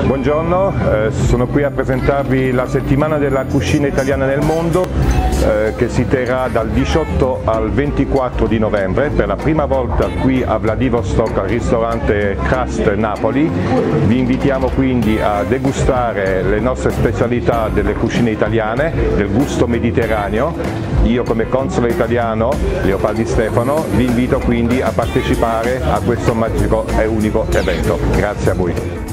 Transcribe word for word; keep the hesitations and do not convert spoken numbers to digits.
Buongiorno, eh, sono qui a presentarvi la settimana della cucina italiana nel mondo eh, che si terrà dal diciotto al ventiquattro di novembre per la prima volta qui a Vladivostok al ristorante Krast Napoli. Vi invitiamo quindi a degustare le nostre specialità delle cucine italiane, del gusto mediterraneo. Io come console italiano, Leopoldi Stefano, vi invito quindi a partecipare a questo magico e unico evento. Grazie a voi.